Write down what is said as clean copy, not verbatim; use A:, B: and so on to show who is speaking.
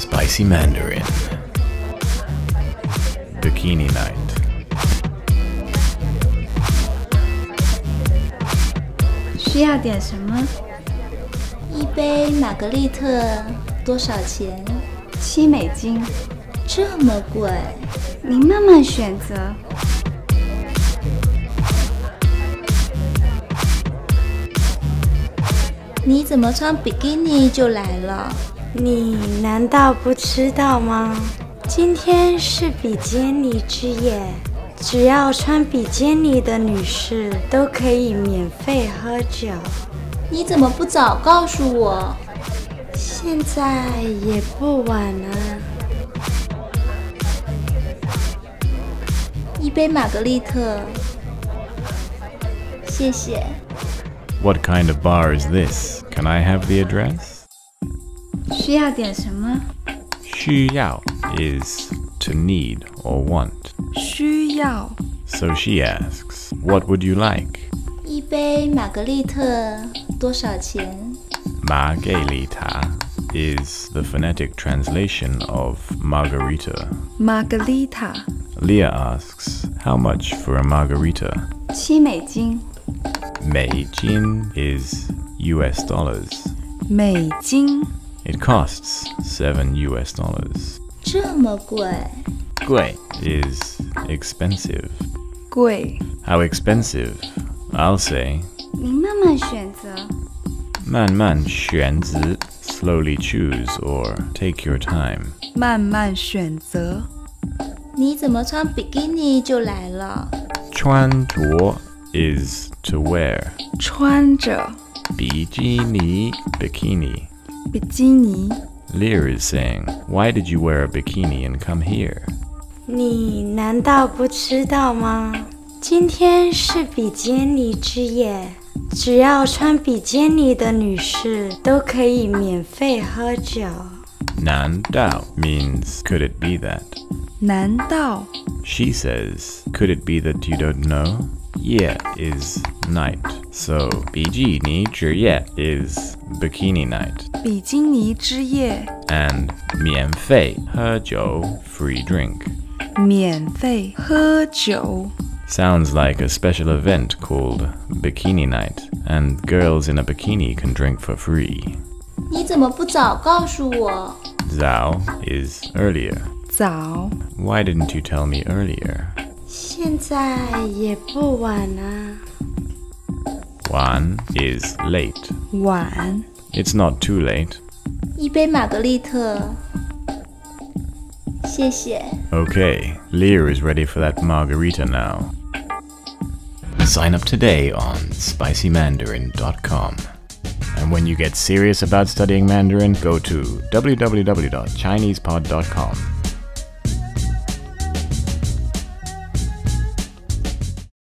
A: Spicy Mandarin. Bikini night.
B: 需要点什么？
C: 一杯玛格丽特多少钱
B: ？7美金。
C: 这么贵？
B: 您慢慢选择。
C: 你怎么穿比基尼就来了？
D: 你难道不知道吗？今天是比基尼之夜，只要穿比基尼的女士都可以免费喝酒。
C: 你怎么不早告诉我？
D: 现在也不晚了。
C: 一杯玛格丽特，谢谢。
A: What kind of bar is this? Can I have the address?
B: 需要点什么？
A: 需要 is to need or want.
B: 需要。
A: So she asks, what would you like?
C: 一杯玛格丽特多少钱？
A: Margarita is the phonetic translation of margarita.
B: Margarita.
A: Leah asks, how much for a margarita?
B: 7美金。
A: 美金 is US dollars.
B: 美金。
A: It costs $7 US.
C: 这么贵？
A: 贵 is expensive.
B: 贵。
A: How expensive? I'll say
B: 您慢慢选择。
A: 慢慢选择 slowly choose or take your time.
B: 慢慢选择。
C: 你怎么穿比基尼就来了？
A: 穿着 is to wear.
B: 穿着。
A: 比基尼 bikini.
B: 比基尼。
A: Leah is saying, why did you wear a bikini and come here?
D: 你难道不知道吗？今天是比基尼之夜，只要穿比基尼的女士都可以免费喝酒。
A: 难道 means could it be that?
B: 难道
A: She says, could it be that you don't know? Yeah is night. So 比基尼之夜 is bikini night.
B: 比基尼之夜
A: And 免费喝酒 free drink.
B: 免费喝酒
A: Sounds like a special event called Bikini Night, and girls in a bikini can drink for free.
C: 你怎么不早告诉我？
A: Zao is earlier.
B: 早
A: Why didn't you tell me earlier?
D: 现在也不晚了。
A: Wan is late.
B: 晚
A: It's not too late.
C: 一杯玛格丽特，谢谢。
A: Okay, Leah is ready for that margarita now. Sign up today on spicymandarin.com. And when you get serious about studying Mandarin, go to www.chinesepod.com.